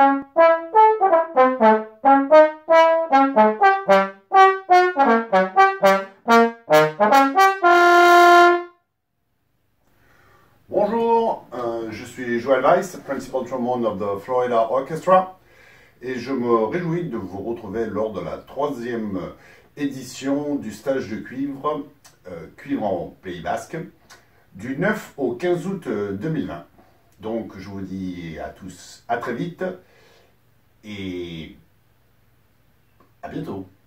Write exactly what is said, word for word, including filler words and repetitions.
Bonjour, euh, je suis Joel Weiss, Principal Trombone of the Florida Orchestra, et je me réjouis de vous retrouver lors de la troisième édition du stage de cuivre, euh, cuivre en Pays Basque, du neuf au quinze août deux mille vingt. Donc je vous dis à tous à très vite et à bientôt.